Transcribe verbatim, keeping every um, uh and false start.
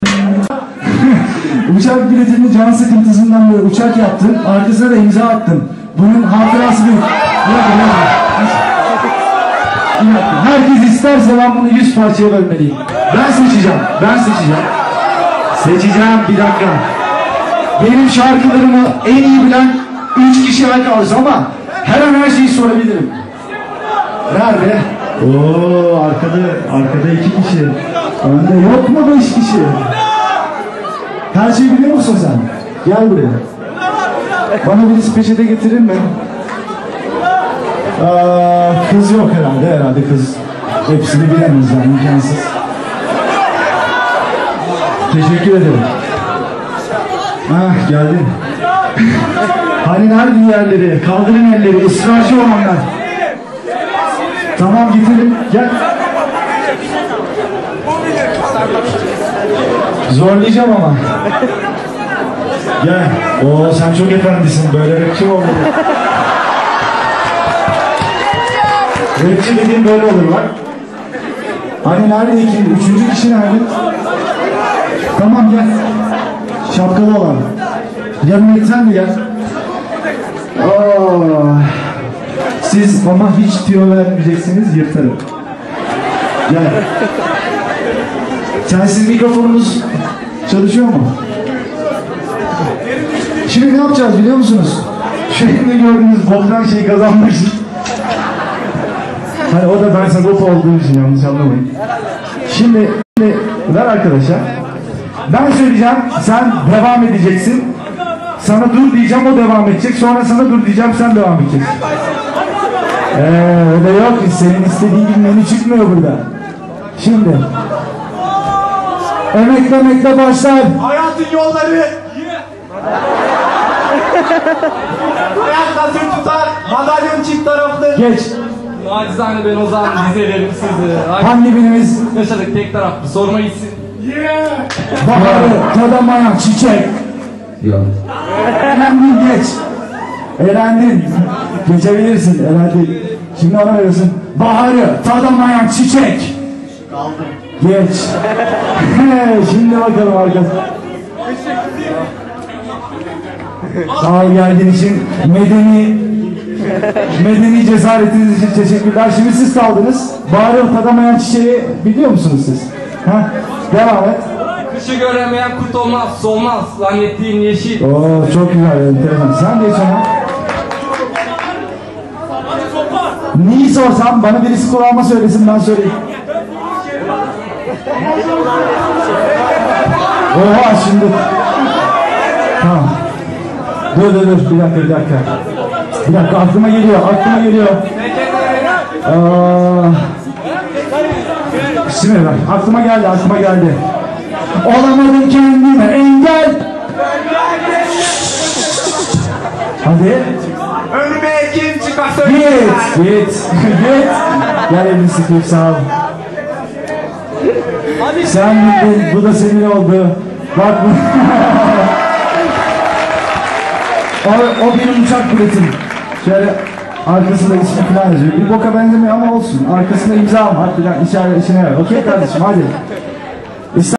Uçak biletini can sıkıntısından böyle uçak yaptın, arkasına da imza attın. Bunun hatırası bir... Herkes isterse ben bunu yüz parçaya bölmeliyim. Ben seçeceğim, ben seçeceğim. Seçeceğim, bir dakika. Benim şarkılarımı en iyi bilen üç kişi kalmış ama her an her şeyi sorabilirim. Nerede? Oo, arkada, arkada iki kişi. Önde yok mu beş kişi? Her şeyi biliyor musun sen? Gel buraya. Bana birisi peçete getirir mi? Aa, kız yok herhalde, herhalde kız. Hepsini bilemez yani, imkansız. Teşekkür ederim. Ah, geldin. Hani nerede diğerleri? Kaldırın elleri, ısrarcı olanlar. Tamam, getirin, gel. Zorlayacağım ama. Gel. Oo, sen çok efendisin, böyle rapçi mi olur? Rapçi dediğin böyle olur bak. Hani nerede iki? Üçüncü kişi nerede? Tamam, gel. Şapkalı olan. Yanına sen mi gel? Oo. Siz ama hiç tüyo vermeyeceksiniz, yırtarım. Gel. Sensiz mikrofonunuz çalışıyor mu? Şimdi ne yapacağız biliyor musunuz? Şu elimde gördüğünüz boktan şeyi kazanmak için. Hani o da ben Sagop olduğum için, yanlış anlamayın. Şimdi, şimdi ver arkadaşa. Ben söyleyeceğim, sen devam edeceksin. Sana dur diyeceğim, o devam edecek. Sonra sana dur diyeceğim, sen devam edeceksin. Eee öyle yok, senin istediğin gibi menü çıkmıyor burada. Şimdi emekle emekle başlar. Hayatın yolları. Hayat nasıl tutar? Madalyon çift taraflı. Geç. Nacizane ben o zaman dizelerim sizi. Hangi birimiz? Yaşadık tek taraflı, sorma gitsin. Yeah. Baharı tadamayan çiçek. Yok. Elendin, geç. Elendin. Geçebilirsin, elendin. Şimdi ona veriyorsun. Baharı tadamayan çiçek. Kaldım. Geç. Şimdi bakalım arkadaşlar. Sağ ol geldiğin için, medeni medeni cesaretiniz için teşekkürler. Şimdi siz kaldınız. Baharı tadamayan çiçeği biliyor musunuz siz? Ha? Devam et. Kışı göremeyen kurt olmaz, solmaz. Zannettiğin yeşil. Oo, çok güzel, enteresan. Sen geç ona. Neyi sorsam bana birisi kulağıma söylesin, ben söyleyeyim. Oha şimdi. Tamam. Dur dur dur, bir dakika bir dakika. Bir dakika, aklıma geliyor, aklıma geliyor. Aa, şimdi bak, aklıma geldi, aklıma geldi. Olamadım kendime engel. Hadi. Önüme kim çıkarsa Git, git, git. Gel elini sıkayım, sağ ol. Sen bildin, bu da senin oldu. Bak bu. o, o benim uçak biletim. Şöyle arkasında ismi falan yazıyor. Bir boka benzemiyor ama olsun. Arkasında imzam var falan, işaret işine ver. Okey kardeşim, hadi.